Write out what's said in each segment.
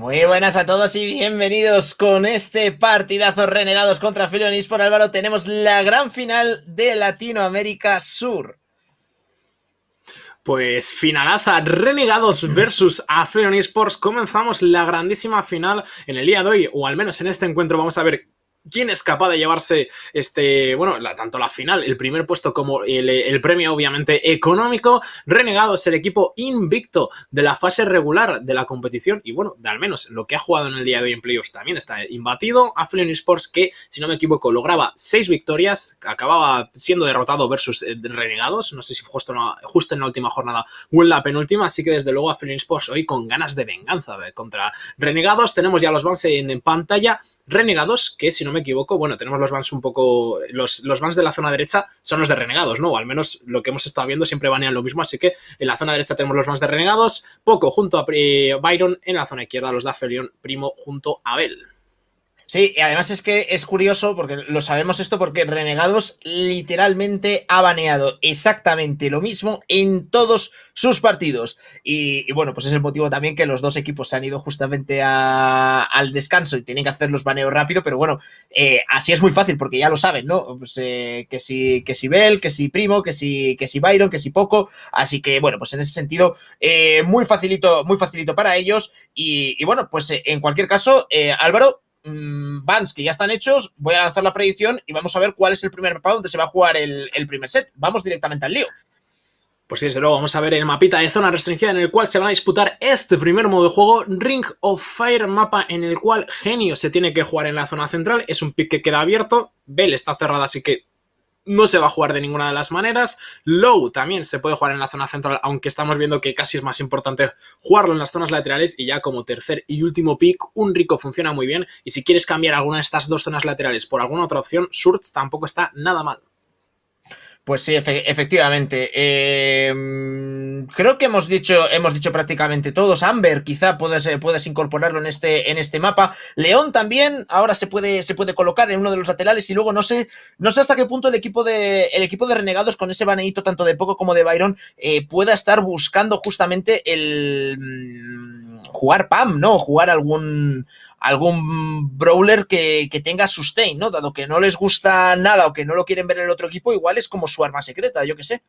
Muy buenas a todos y bienvenidos con este partidazo Renegados contra Aphelion Esports. Álvaro, tenemos la gran final de Latinoamérica Sur. Pues finalaza, Renegados versus Aphelion Esports. Comenzamos la grandísima final en el día de hoy, o al menos en este encuentro vamos a ver quién es capaz de llevarse tanto la final, el primer puesto, como el premio obviamente económico. Renegados, el equipo invicto de la fase regular de la competición, y bueno, de al menos lo que ha jugado en el día de hoy en playoffs también está imbatido. Aphelion Esports, que si no me equivoco lograba 6 victorias, acababa siendo derrotado versus Renegados, no sé si justo en la última jornada o en la penúltima, así que desde luego Aphelion Esports hoy con ganas de venganza contra Renegados. Tenemos ya los bans en pantalla. Renegados, que si no me equivoco, bueno, tenemos los bans un poco, los bans de la zona derecha son los de Renegados, ¿no? O al menos lo que hemos estado viendo siempre banean lo mismo, así que en la zona derecha tenemos los bans de Renegados, Poco junto a Byron, en la zona izquierda los de Aphelion, Primo junto a Bell. Sí, y además es que es curioso, porque lo sabemos esto, porque Renegados literalmente ha baneado exactamente lo mismo en todos sus partidos. Y bueno, pues es el motivo también que los dos equipos se han ido justamente al descanso y tienen que hacer los baneos rápido, pero bueno, así es muy fácil, porque ya lo saben, ¿no? Pues, que si Bell, que si Primo, que si Byron, que si Poco, así que bueno, pues en ese sentido, muy facilito para ellos. Y bueno, pues en cualquier caso, Álvaro, bans que ya están hechos, voy a lanzar la predicción y vamos a ver cuál es el primer mapa donde se va a jugar el primer set. Vamos directamente al lío. Pues sí, desde luego vamos a ver el mapita de zona restringida en el cual se va a disputar este primer modo de juego, Ring of Fire, mapa en el cual Genio se tiene que jugar en la zona central, es un pick que queda abierto, Bell está cerrada, así que no se va a jugar de ninguna de las maneras. Low también se puede jugar en la zona central, aunque estamos viendo que casi es más importante jugarlo en las zonas laterales. Y ya como tercer y último pick, un Rico funciona muy bien. Y si quieres cambiar alguna de estas dos zonas laterales por alguna otra opción, Surge tampoco está nada mal. Pues sí, efectivamente. Creo que hemos dicho prácticamente todos. Amber quizá puedes incorporarlo en este mapa. León también ahora se puede colocar en uno de los laterales, y luego no sé hasta qué punto el equipo de Renegados, con ese baneito tanto de Poco como de Byron, pueda estar buscando justamente el jugar PAM, ¿no? Jugar algún brawler que tenga sustain, ¿no? Dado que no les gusta nada o que no lo quieren ver en el otro equipo, igual es como su arma secreta, yo qué sé.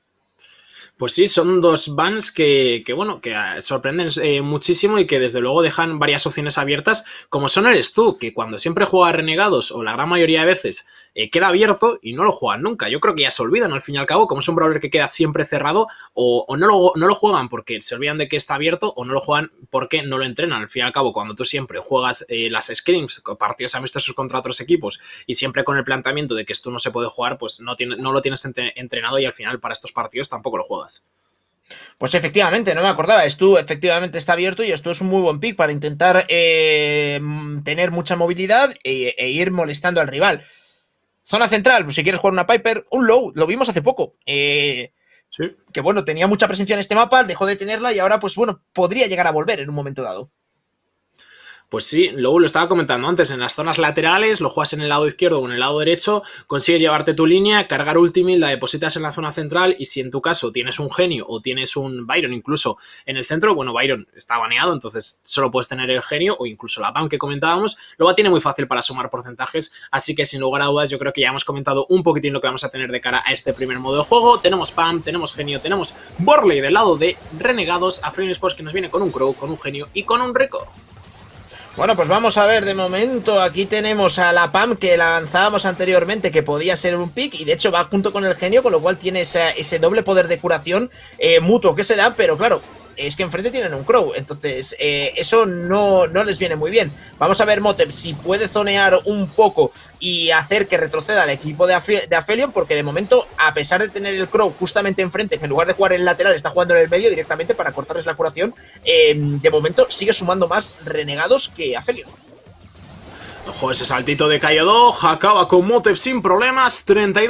Pues sí, son dos bans que sorprenden muchísimo y que desde luego dejan varias opciones abiertas, como son el Stu, que cuando siempre juega Renegados, o la gran mayoría de veces, queda abierto y no lo juegan nunca. Yo creo que ya se olvidan al fin y al cabo, como es un brawler que queda siempre cerrado, o no lo juegan porque se olvidan de que está abierto, o no lo juegan porque no lo entrenan. Al fin y al cabo, cuando tú siempre juegas las scrims, partidos amistosos contra otros equipos, y siempre con el planteamiento de que Stu no se puede jugar, pues no lo tienes entrenado, y al final para estos partidos tampoco lo juegas. Pues efectivamente, no me acordaba. Stu efectivamente está abierto, y esto es un muy buen pick para intentar tener mucha movilidad e ir molestando al rival. Zona central, pues si quieres jugar una Piper, un Low, lo vimos hace poco. Sí. Que bueno, tenía mucha presencia en este mapa, dejó de tenerla y ahora pues bueno, podría llegar a volver en un momento dado. Pues sí, luego lo estaba comentando antes, en las zonas laterales, lo juegas en el lado izquierdo o en el lado derecho, consigues llevarte tu línea, cargar ultimate, la depositas en la zona central, y si en tu caso tienes un Genio o tienes un Byron incluso en el centro, bueno, Byron está baneado, entonces solo puedes tener el Genio o incluso la PAM que comentábamos, lo tiene muy fácil para sumar porcentajes, así que sin lugar a dudas yo creo que ya hemos comentado un poquitín lo que vamos a tener de cara a este primer modo de juego. Tenemos PAM, tenemos Genio, tenemos Borley del lado de Renegados, Aphelion Esports que nos viene con un Crow, con un Genio y con un Rico. Bueno, pues vamos a ver, de momento aquí tenemos a la PAM que la lanzábamos anteriormente, que podía ser un pick, y de hecho va junto con el Genio, con lo cual tiene ese doble poder de curación mutuo que se da, pero claro, es que enfrente tienen un Crow, entonces eso no les viene muy bien. Vamos a ver Motep si puede zonear un poco y hacer que retroceda al equipo de Aphelion, porque de momento, a pesar de tener el Crow justamente enfrente, que en lugar de jugar en el lateral está jugando en el medio directamente para cortarles la curación, de momento sigue sumando más Renegados que Aphelion. Ojo, ese saltito de Kaiodo, acaba con Motep sin problemas,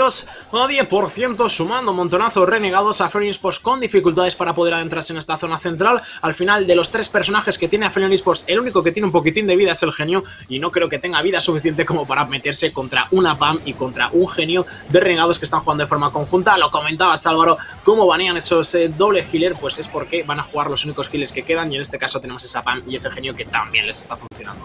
32-10%, sumando un montonazo renegados a Aphelion Esports con dificultades para poder adentrarse en esta zona central. Al final, de los 3 personajes que tiene Aphelion Esports, el único que tiene un poquitín de vida es el genio, y no creo que tenga vida suficiente como para meterse contra una PAM y contra un genio de renegados que están jugando de forma conjunta. Lo comentabas, Álvaro, cómo banean esos doble healer, pues es porque van a jugar los únicos healers que quedan, y en este caso tenemos esa PAM y ese genio que también les está funcionando.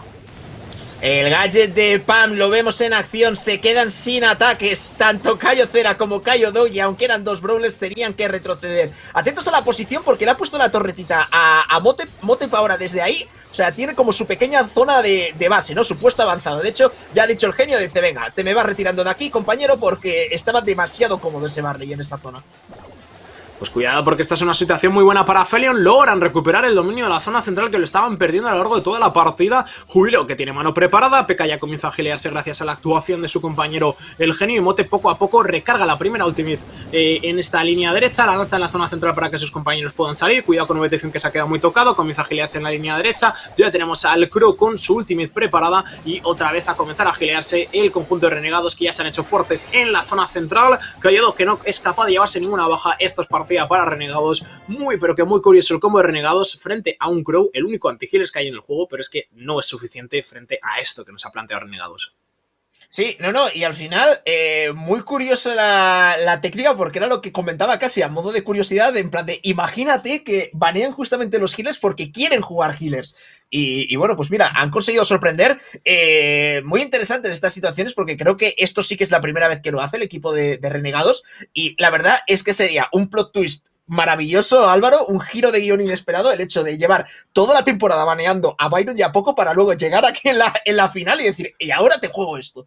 El gadget de Pam lo vemos en acción, se quedan sin ataques, tanto Kaio-Cera como Kaiodo, y aunque eran 2 brawlers tenían que retroceder. Atentos a la posición porque le ha puesto la torretita a Motep. Motep ahora desde ahí, o sea, tiene como su pequeña zona de base, ¿no? Su puesto avanzado. De hecho, ya ha dicho el genio, dice, venga, te me vas retirando de aquí, compañero, porque estaba demasiado cómodo ese Barley en esa zona. Pues cuidado porque esta es una situación muy buena para Aphelion. Logran recuperar el dominio de la zona central que lo estaban perdiendo a lo largo de toda la partida. Jubileo que tiene mano preparada. P.K. ya comienza a gilearse gracias a la actuación de su compañero el genio. Y Motep poco a poco recarga la primera ultimate en esta línea derecha. La lanza en la zona central para que sus compañeros puedan salir. Cuidado con VTC que se ha quedado muy tocado. Comienza a gilearse en la línea derecha. Ya tenemos al Crow con su ultimate preparada. Y otra vez a comenzar a gilearse el conjunto de renegados que ya se han hecho fuertes en la zona central. Kaiodo que no es capaz de llevarse ninguna baja estos partidos para renegados. Muy pero que muy curioso el combo de renegados frente a un Crow, el único anti-healers que hay en el juego, pero es que no es suficiente frente a esto que nos ha planteado renegados. Sí, no, y al final, muy curiosa la técnica, porque era lo que comentaba casi a modo de curiosidad, en plan de, imagínate que banean justamente los healers porque quieren jugar healers. Y bueno, pues mira, han conseguido sorprender, muy interesante en estas situaciones, porque creo que esto sí que es la primera vez que lo hace el equipo de renegados, y la verdad es que sería un plot twist maravilloso, Álvaro, un giro de guión inesperado, el hecho de llevar toda la temporada baneando a Byron y a Poco para luego llegar aquí en la final y decir, y ahora te juego esto.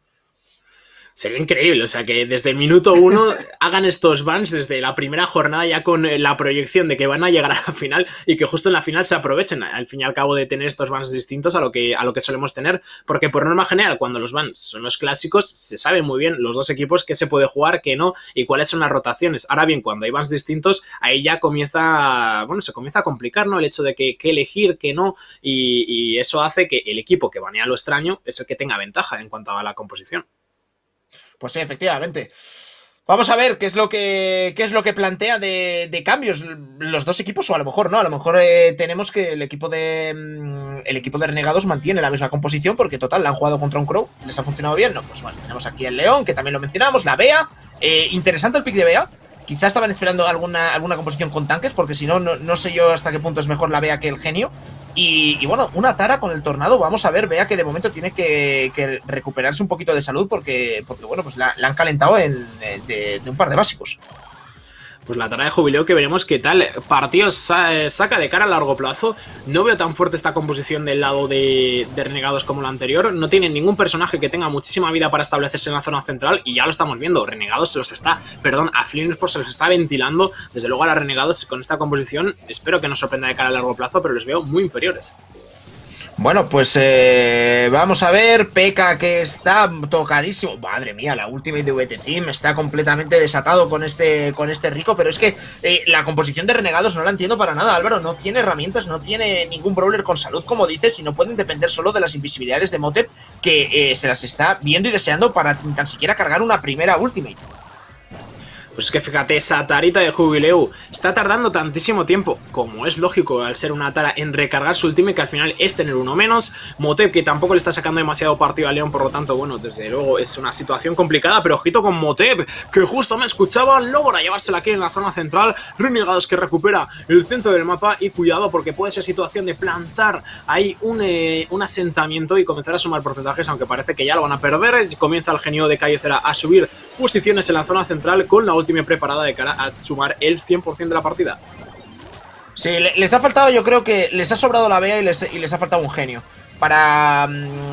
Sería increíble, o sea, que desde el minuto 1 hagan estos bans desde la primera jornada ya con la proyección de que van a llegar a la final y que justo en la final se aprovechen al fin y al cabo de tener estos bans distintos a lo que solemos tener, porque por norma general cuando los bans son los clásicos se sabe muy bien los dos equipos qué se puede jugar, qué no y cuáles son las rotaciones. Ahora bien, cuando hay bans distintos ahí ya comienza, bueno, se comienza a complicar, ¿no? El hecho de que elegir, que no, y eso hace que el equipo que banea lo extraño es el que tenga ventaja en cuanto a la composición. Pues sí, efectivamente. Vamos a ver qué es lo que plantea de cambios los dos equipos, o a lo mejor no, a lo mejor tenemos que el equipo de Renegados mantiene la misma composición, porque total, la han jugado contra un Crow, les ha funcionado bien, no, pues bueno, tenemos aquí el León, que también lo mencionamos, la Bea, interesante el pick de Bea, quizás estaban esperando alguna composición con tanques, porque si no, no sé yo hasta qué punto es mejor la Bea que el genio. Y bueno, una Tara con el tornado, vamos a ver, vea que de momento tiene que recuperarse un poquito de salud porque bueno, pues la han calentado de un par de básicos. Pues la Tara de Jubileo que veremos qué tal partidos saca de cara a largo plazo. No veo tan fuerte esta composición del lado de Renegados como la anterior. No tienen ningún personaje que tenga muchísima vida para establecerse en la zona central y ya lo estamos viendo. Renegados Aphelion Esports se los está ventilando. Desde luego a los Renegados con esta composición espero que nos sorprenda de cara a largo plazo, pero les veo muy inferiores. Bueno, pues vamos a ver, P.K. que está tocadísimo. Madre mía, la ultimate de VTC está completamente desatado con este rico, pero es que la composición de Renegados no la entiendo para nada, Álvaro. No tiene herramientas, no tiene ningún brawler con salud, como dices, y no pueden depender solo de las invisibilidades de Motep, que se las está viendo y deseando para tan siquiera cargar una primera ultimate. Pues es que fíjate, esa tarita de Jubileu está tardando tantísimo tiempo, como es lógico al ser una Tara, en recargar su ultimate, que al final es tener uno menos. Motep que tampoco le está sacando demasiado partido a León, por lo tanto, bueno, desde luego es una situación complicada, pero ojito con Motep, que justo me escuchaba, logra llevársela aquí en la zona central. Renegados que recupera el centro del mapa y cuidado porque puede ser situación de plantar ahí un asentamiento y comenzar a sumar porcentajes, aunque parece que ya lo van a perder. Comienza el genio de Kaio-Cera a subir posiciones en la zona central con la última preparada de cara a sumar el 100% de la partida. Sí, les ha faltado, yo creo que les ha sobrado la Bea y les ha faltado un genio. Para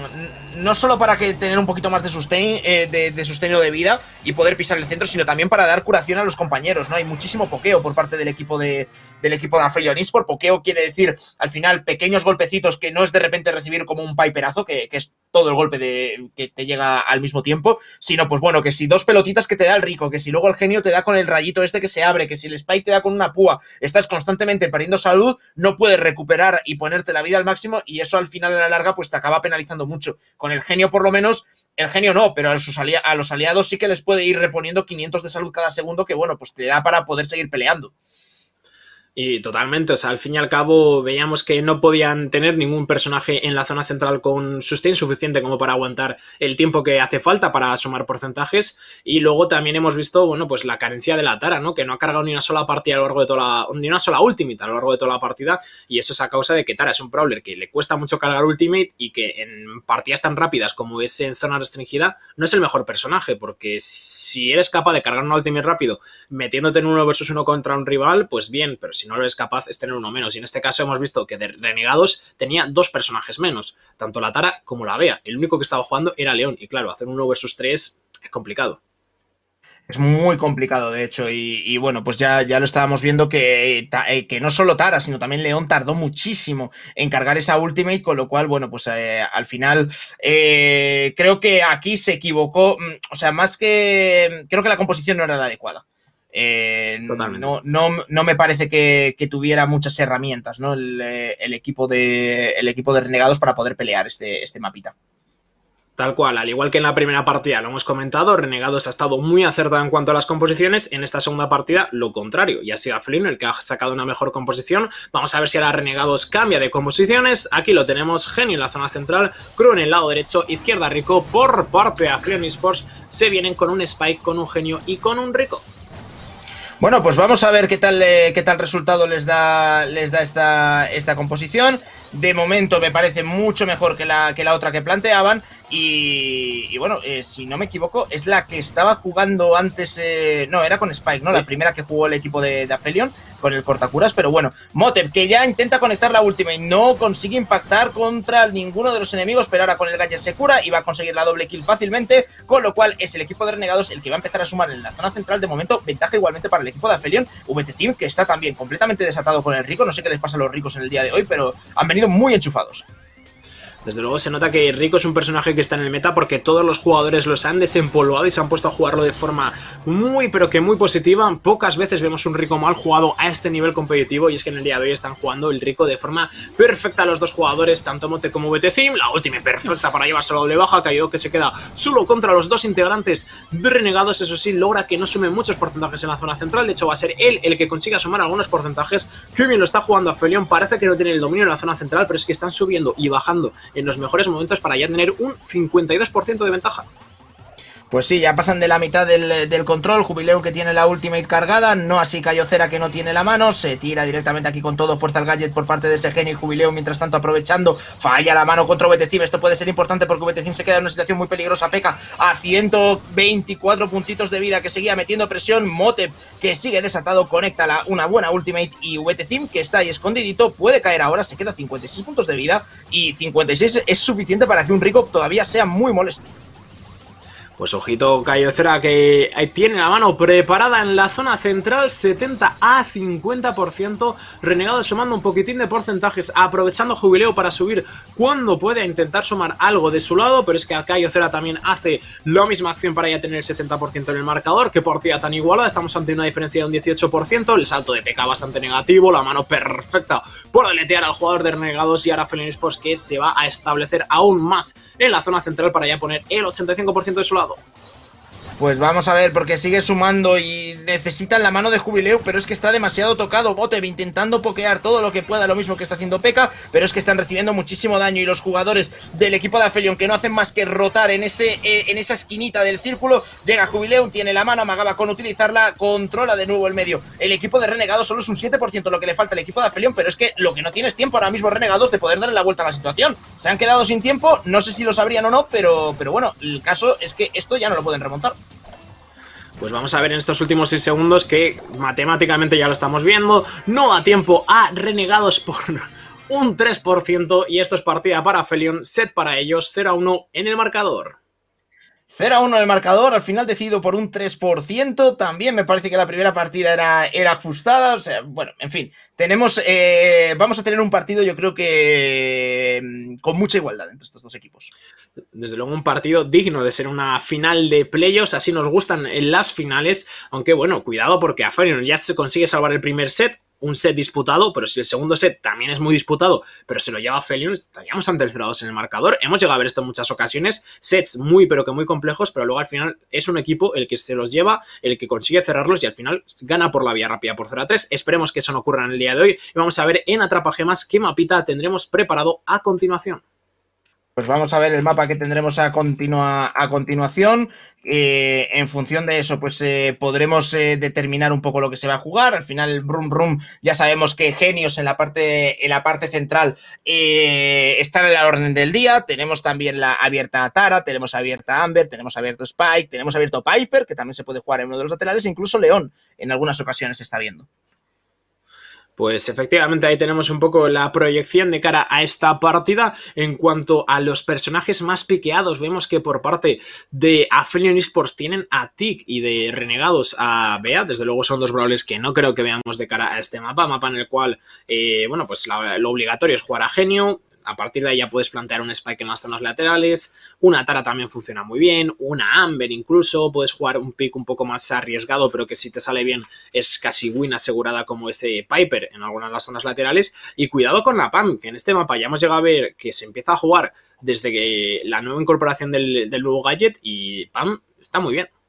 no solo para que tener un poquito más de sustain, de sustento de vida y poder pisar el centro, sino también para dar curación a los compañeros, ¿no? Hay muchísimo pokeo por parte del equipo de Aphelion Esports. Pokeo quiere decir, al final, pequeños golpecitos, que no es de repente recibir como un piperazo, que es todo el golpe que te llega al mismo tiempo, sino pues bueno, que si dos pelotitas que te da el rico, que si luego el genio te da con el rayito este que se abre, que si el spike te da con una púa, estás constantemente perdiendo salud, no puedes recuperar y ponerte la vida al máximo, y eso al final a la larga pues te acaba penalizando mucho. Con con el genio por lo menos, el genio no, pero a los aliados sí que les puede ir reponiendo 500 de salud cada segundo, que bueno, pues te da para poder seguir peleando. Y totalmente, o sea, al fin y al cabo veíamos que no podían tener ningún personaje en la zona central con sustain suficiente como para aguantar el tiempo que hace falta para sumar porcentajes. Y luego también hemos visto, bueno, pues la carencia de la Tara, ¿no? Que no ha cargado ni una sola partida a lo largo de ni una sola ultimate a lo largo de toda la partida. Y eso es a causa de que Tara es un brawler que le cuesta mucho cargar ultimate y que en partidas tan rápidas como es en zona restringida no es el mejor personaje, porque si eres capaz de cargar una ultimate rápido metiéndote en 1 versus 1 contra un rival, pues bien, pero si no lo eres capaz es tener uno menos. Y en este caso hemos visto que de Renegados tenía 2 personajes menos, tanto la Tara como la Bea. El único que estaba jugando era León. Y claro, hacer 1 versus 3 es complicado. Es muy complicado, de hecho, y bueno, pues ya lo estábamos viendo que no solo Tara, sino también León tardó muchísimo en cargar esa ultimate, con lo cual, bueno, pues al final creo que aquí se equivocó, o sea, más que... Creo que la composición no era la adecuada. No me parece que tuviera muchas herramientas, ¿no? El equipo de Renegados para poder pelear este mapita. Tal cual, al igual que en la primera partida lo hemos comentado, Renegados ha estado muy acertado en cuanto a las composiciones. En esta segunda partida, lo contrario, y ha sido Afelin el que ha sacado una mejor composición. Vamos a ver si ahora Renegados cambia de composiciones. Aquí lo tenemos, Genio en la zona central, Cru en el lado derecho, izquierda Rico. Por parte de Afelin Esports se vienen con un Spike, con un Genio y con un Rico. Bueno, pues vamos a ver qué tal resultado les da esta composición. De momento me parece mucho mejor que la otra que planteaban. Y bueno, si no me equivoco, es la que estaba jugando antes. No, era con Spike, ¿no? La primera que jugó el equipo de Aphelion con el cortacuras. Pero bueno, Motep, que ya intenta conectar la última y no consigue impactar contra ninguno de los enemigos, pero ahora con el gadget se cura y va a conseguir la doble kill fácilmente. Con lo cual es el equipo de Renegados el que va a empezar a sumar en la zona central. De momento, ventaja igualmente para el equipo de Aphelion. VTZim, que está también completamente desatado con el Rico. No sé qué les pasa a los ricos en el día de hoy, pero han venido muy enchufados. Desde luego se nota que Rico es un personaje que está en el meta porque todos los jugadores los han desempolvado y se han puesto a jugarlo de forma muy pero que muy positiva. Pocas veces vemos un Rico mal jugado a este nivel competitivo y es que en el día de hoy están jugando el Rico de forma perfecta los dos jugadores, tanto Mote como VTZim. La última perfecta para llevarse la doble baja, Kaido que se queda solo contra los dos integrantes de Renegados. Eso sí, logra que no sume muchos porcentajes en la zona central. De hecho va a ser él el que consiga sumar algunos porcentajes. Qué bien lo está jugando Aphelion. Parece que no tiene el dominio en la zona central, pero es que están subiendo y bajando en los mejores momentos para ya tener un 52% de ventaja. Pues sí, ya pasan de la mitad del control. Jubileo que tiene la ultimate cargada, no así Cayocera que no tiene la mano, se tira directamente aquí con todo, fuerza el gadget por parte de ese genio y Jubileo mientras tanto aprovechando, falla la mano contra VTZim. Esto puede ser importante porque VTZim se queda en una situación muy peligrosa. P.E.K.K.A a 124 puntitos de vida que seguía metiendo presión. Motep que sigue desatado, conecta una buena ultimate y VTZim que está ahí escondidito, puede caer ahora, se queda 56 puntos de vida y 56 es suficiente para que un Rico todavía sea muy molesto. Pues ojito Cayocera que tiene la mano preparada en la zona central, 70 a 50%, Renegado sumando un poquitín de porcentajes, aprovechando Jubileo para subir cuando puede, intentar sumar algo de su lado, pero es que Cayocera también hace la misma acción para ya tener el 70% en el marcador. Qué partida tan igualada, estamos ante una diferencia de un 18%, el salto de P.E.K.K.A bastante negativo, la mano perfecta por deletear al jugador de Renegados y ahora Aphelion Esports que se va a establecer aún más en la zona central para ya poner el 85% de su lado. Pues vamos a ver, porque sigue sumando y necesitan la mano de Jubileo, pero es que está demasiado tocado. Motep intentando pokear todo lo que pueda, lo mismo que está haciendo P.E.K.K.A, pero es que están recibiendo muchísimo daño y los jugadores del equipo de Aphelion que no hacen más que rotar en esa esquinita del círculo. Llega Jubileo, tiene la mano, amagaba con utilizarla, controla de nuevo el medio. El equipo de Renegados solo es un 7% lo que le falta al equipo de Aphelion, pero es que lo que no tiene es tiempo ahora mismo Renegados de poder darle la vuelta a la situación. Se han quedado sin tiempo, no sé si lo sabrían o no, pero bueno, el caso es que esto ya no lo pueden remontar. Pues vamos a ver en estos últimos 6 segundos que matemáticamente ya lo estamos viendo. No da tiempo a Renegados por un 3% y esto es partida para Aphelion, set para ellos, 0-1 en el marcador. 0-1 en el marcador, al final decidido por un 3%, también me parece que la primera partida era ajustada, o sea, bueno, en fin, vamos a tener un partido yo creo que con mucha igualdad entre estos dos equipos. Desde luego un partido digno de ser una final de playoffs, así nos gustan en las finales, aunque bueno, cuidado porque Aphelion ya se consigue salvar el primer set, un set disputado, pero si el segundo set también es muy disputado, pero se lo lleva Felion, estaríamos ante el 0-2 en el marcador. Hemos llegado a ver esto en muchas ocasiones, sets muy pero que muy complejos, pero luego al final es un equipo el que se los lleva, el que consigue cerrarlos y al final gana por la vía rápida por 0-3. Esperemos que eso no ocurra en el día de hoy y vamos a ver en Atrapagemas qué mapita tendremos preparado a continuación. Pues vamos a ver el mapa que tendremos a continuación. En función de eso, pues podremos determinar un poco lo que se va a jugar. Al final, el Brum Brum, ya sabemos que Genios en la parte central están en la orden del día. Tenemos también la abierta Tara, tenemos abierta Amber, tenemos abierto Spike, tenemos abierto Piper, que también se puede jugar en uno de los laterales, e incluso León en algunas ocasiones se está viendo. Pues efectivamente ahí tenemos un poco la proyección de cara a esta partida. En cuanto a los personajes más piqueados, vemos que por parte de Aphelion Esports tienen a Tic y de Renegados a Bea. Desde luego son dos brawlers que no creo que veamos de cara a este mapa en el cual, bueno, pues lo obligatorio es jugar a Genio. A partir de ahí ya puedes plantear un Spike en las zonas laterales, una Tara también funciona muy bien, una Amber incluso, puedes jugar un pick un poco más arriesgado, pero que si te sale bien es casi win asegurada como ese Piper en algunas de las zonas laterales. Y cuidado con la Pam, que en este mapa ya hemos llegado a ver que se empieza a jugar desde que la nueva incorporación del nuevo gadget y Pam está muy bien.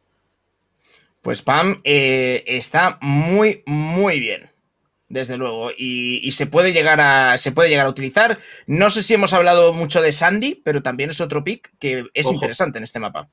Pues Pam está muy, muy bien. Desde luego, y se puede llegar a utilizar. No sé si hemos hablado mucho de Sandy, pero también es otro pick que es interesante en este mapa.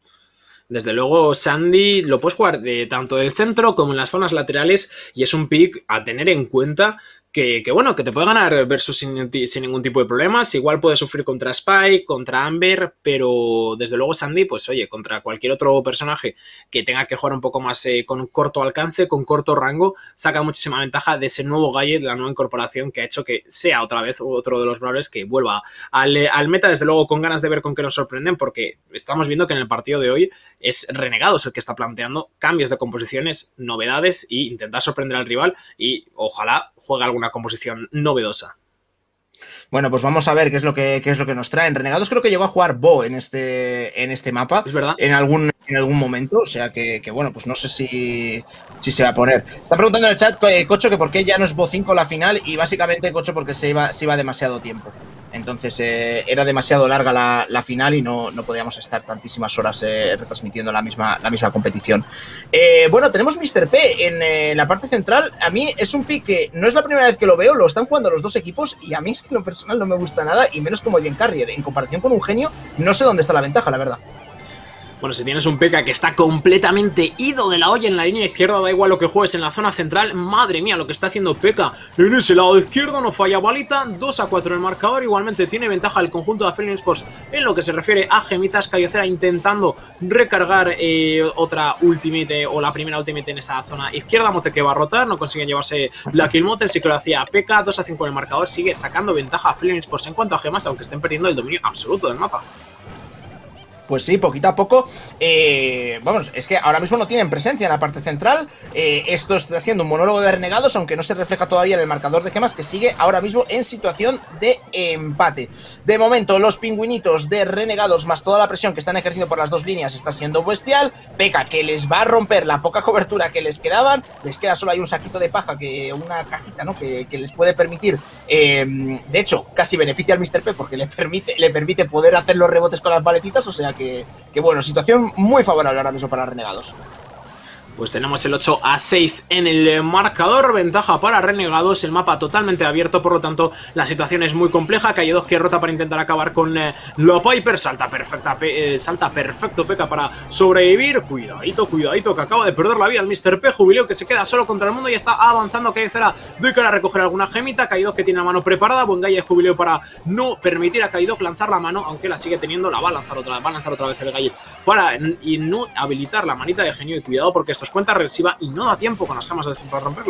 Desde luego, Sandy lo puedes jugar tanto del centro como en las zonas laterales y es un pick a tener en cuenta que bueno, que te puede ganar versus sin ningún tipo de problemas. Igual puedes sufrir contra Spike, contra Amber, pero desde luego Sandy, pues oye, contra cualquier otro personaje que tenga que jugar un poco más con corto alcance, con corto rango, saca muchísima ventaja de ese nuevo gadget, la nueva incorporación que ha hecho que sea otra vez otro de los brawlers que vuelva al meta, desde luego con ganas de ver con qué nos sorprenden, porque estamos viendo que en el partido de hoy es Renegados el que está planteando cambios de composiciones, novedades e intentar sorprender al rival y ojalá juegue alguna composición novedosa. Bueno, pues vamos a ver qué es lo que nos traen. Renegados creo que llegó a jugar Bo en este mapa. Es verdad. En algún momento. O sea que bueno, pues no sé si se va a poner. Está preguntando en el chat, Cocho, que por qué ya no es Bo 5 la final. Y básicamente, Cocho, porque se iba demasiado tiempo. Entonces era demasiado larga la final y no podíamos estar tantísimas horas retransmitiendo la misma competición. Bueno, tenemos Mr. P en la parte central. A mí es un pick que no es la primera vez que lo veo, lo están jugando los dos equipos y a mí es que en lo personal no me gusta nada y menos como Jen Carrier. En comparación con un genio, no sé dónde está la ventaja, la verdad. Bueno, si tienes un P.K. que está completamente ido de la olla en la línea izquierda, da igual lo que juegues en la zona central, madre mía lo que está haciendo P.K. en ese lado izquierdo, no falla balita, 2-4 en el marcador, igualmente tiene ventaja el conjunto de Aphelion Esports en lo que se refiere a gemitas. Cayocera intentando recargar otra ultimate o la primera ultimate en esa zona izquierda, Mote que va a rotar, no consiguen llevarse la kill Mote, sí que lo hacía P.K. 2-5 en el marcador, sigue sacando ventaja a Aphelion Esports en cuanto a gemas, aunque estén perdiendo el dominio absoluto del mapa. Pues sí, poquito a poco. Vamos, es que ahora mismo no tienen presencia en la parte central. Esto está siendo un monólogo de Renegados, aunque no se refleja todavía en el marcador de gemas, que sigue ahora mismo en situación de empate. De momento, los pingüinitos de Renegados, más toda la presión que están ejerciendo por las dos líneas, está siendo bestial. P.K. que les va a romper la poca cobertura que les quedaban. Les queda solo hay un saquito de paja, una cajita, ¿no? Que les puede permitir. De hecho, casi beneficia al Mr. P porque le permite poder hacer los rebotes con las paletitas, o sea que bueno, situación muy favorable ahora mismo para Renegados. Pues tenemos el 8-6 en el marcador, ventaja para Renegados, el mapa totalmente abierto, por lo tanto la situación es muy compleja. Calle 2 que rota para intentar acabar con la Piper, salta perfecto P.K. para sobrevivir. Cuidadito que acaba de perder la vida el Mr. P, Jubileo que se queda solo contra el mundo y está avanzando. Calle Cera de cara a recoger alguna gemita, Calle 2 que tiene la mano preparada, buen galle de Jubileo para no permitir a Calle 2 lanzar la mano, aunque la sigue teniendo, la va a lanzar otra vez el gallet para y no habilitar la manita de genio. Y cuidado porque esto cuenta regresiva y no da tiempo con las gemas del centro a romperla.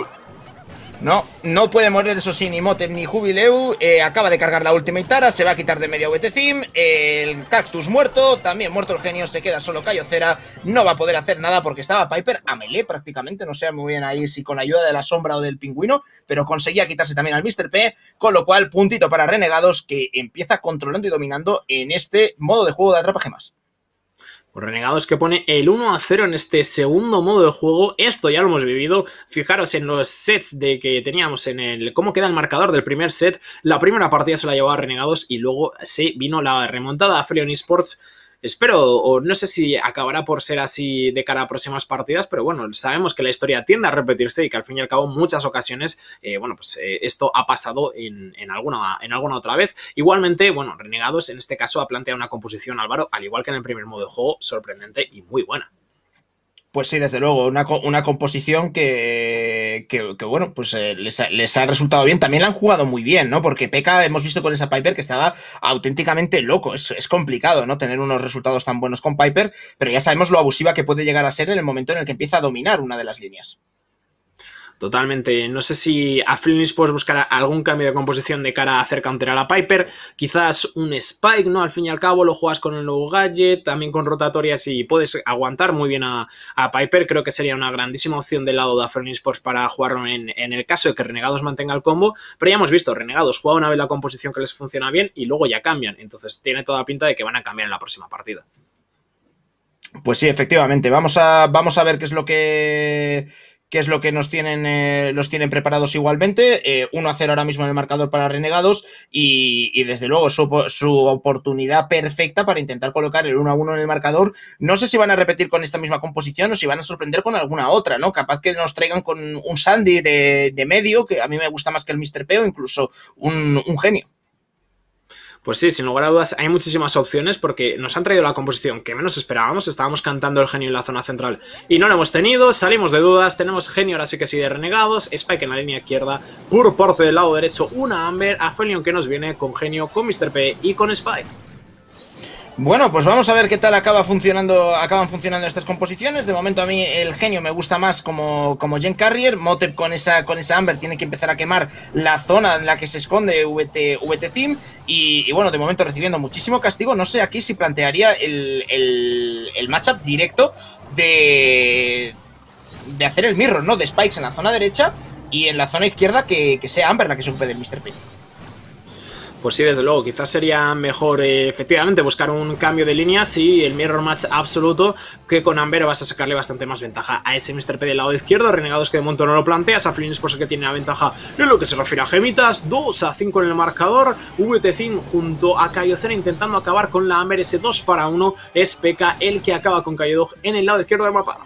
No puede morir, eso sí, ni Motem ni Jubileu. Acaba de cargar la Ultimate Tara, se va a quitar de medio VT-Thim. El Cactus muerto, también muerto el genio, se queda solo Cayocera. No va a poder hacer nada porque estaba Piper a melee prácticamente. No sé muy bien ahí si con ayuda de la sombra o del pingüino, pero conseguía quitarse también al Mr. P. Con lo cual, puntito para Renegados, que empieza controlando y dominando en este modo de juego de Atrapagemas. Pues Renegados que pone el 1-0 en este segundo modo de juego. Esto ya lo hemos vivido. Fijaros en los sets de que teníamos en el... cómo queda el marcador del primer set. La primera partida se la llevaba Renegados y luego se vino la remontada a Felion Esports. Espero, o no sé si acabará por ser así de cara a próximas partidas, pero bueno, sabemos que la historia tiende a repetirse y que al fin y al cabo en muchas ocasiones, esto ha pasado en alguna otra vez. Igualmente, bueno, Renegados en este caso ha planteado una composición, Álvaro, al igual que en el primer modo de juego, sorprendente y muy buena. Pues sí, desde luego, una composición que bueno, pues les ha resultado bien. También la han jugado muy bien, ¿no? Porque P.E.K.K.A hemos visto con esa Piper que estaba auténticamente loco. Es complicado, ¿no? Tener unos resultados tan buenos con Piper, pero ya sabemos lo abusiva que puede llegar a ser en el momento en el que empieza a dominar una de las líneas. Totalmente. No sé si a Felion puedes buscar algún cambio de composición de cara a hacer counter a la Piper. Quizás un Spike, ¿no? Al fin y al cabo lo juegas con el nuevo gadget, también con rotatorias y puedes aguantar muy bien a Piper. Creo que sería una grandísima opción del lado de Felion Sports para jugarlo en el caso de que Renegados mantenga el combo. Pero ya hemos visto, Renegados juega una vez la composición que les funciona bien y luego ya cambian. Entonces tiene toda la pinta de que van a cambiar en la próxima partida. Pues sí, efectivamente. Vamos a ver qué es lo que nos tienen preparados igualmente. 1-0 ahora mismo en el marcador para Renegados y desde luego su oportunidad perfecta para intentar colocar el 1-1 en el marcador. No sé si van a repetir con esta misma composición o si van a sorprender con alguna otra, ¿no? Capaz que nos traigan con un Sandy de medio, que a mí me gusta más que el Mr. P, o incluso un genio. Pues sí, sin lugar a dudas hay muchísimas opciones porque nos han traído la composición que menos esperábamos. Estábamos cantando el genio en la zona central y no lo hemos tenido, salimos de dudas, tenemos genio ahora sí que sí de Renegados, Spike en la línea izquierda, por parte del lado derecho una Amber, a Felion que nos viene con genio, con Mr. P y con Spike. Bueno, pues vamos a ver qué tal acaban funcionando estas composiciones. De momento a mí el genio me gusta más como Gen Carrier. Motep con esa Amber tiene que empezar a quemar la zona en la que se esconde VT Team. Y bueno, de momento recibiendo muchísimo castigo. No sé aquí si plantearía el matchup directo de hacer el mirror, ¿no? De Spikes en la zona derecha y en la zona izquierda que sea Amber la que se ocupe del Mr. P. Pues sí, desde luego, quizás sería mejor efectivamente buscar un cambio de línea, sí, el mirror match absoluto, que con Amber vas a sacarle bastante más ventaja a ese Mr. P del lado izquierdo. Renegados que de momento no lo planteas, a Felion Sports que tiene la ventaja en lo que se refiere a gemitas, 2-5 en el marcador, VT Team junto a Kayocera intentando acabar con la Amber, ese 2-1, es P.E.K.K.A el que acaba con Kayodog en el lado izquierdo del mapa.